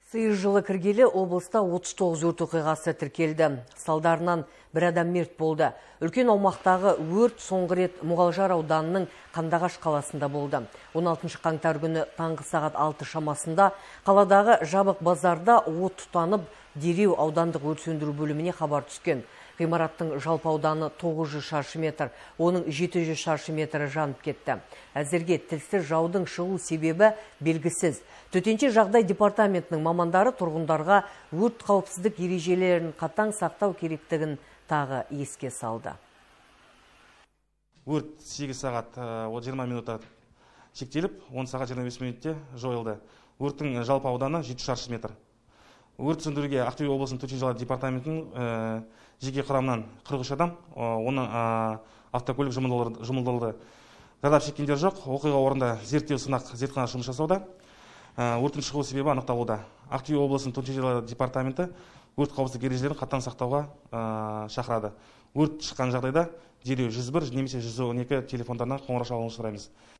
Сиыр жылы кіргелі облыста 39 өрт оқиғасы тіркелді. Салдарынан бір адам мерт болды. Үлкен аумақтағы өрт соңғы рет Мұғалжар ауданының Қандағаш қаласында болды. 16 қаңтар күні таңғы сағат 6 шамасында қаладағы жабық базарда от тұтанып, дереу аудандық өрт сөндіру бөліміне хабар түскен. Ғимараттың жалпы ауданы 900 шаршы метр, оның 700 шаршы метрі жанып кетті. Әзірге тілсіз жаудың шығу себебі белгісіз. Төтенше жағдай департаментінің мамандары тұрғындарға өрт қауіпсіздік ережелерін қатаң сақтау керектігін тағы еске салды. Өрт 8 сағат 20 минутта шектеліп, 10 сағат 25 минутте жойылды. Өрттің жалпы ауданы 700 шаршы метр. Өрт сөндіруге Ақтөбе облысының төтенше жағдайлар департаментінің жеке құрамынан 43 адам, оны автокөлік жұмылдырылды. Зардап шеккендер жоқ. Оқиға орнында зерттеу сынақ зертхана жұмыс жасауда. Өрттің шығу себебі анықталуда. Ақтөбе облысының төтенше жағдайлар департаменті өрт қауіпсіздік ережелерін қатаң сақтауға шақырады. Өрт шыққан жағдайда дереу 101 немесе 112 телефондарына қоңырау шалуыңызды сұраймыз.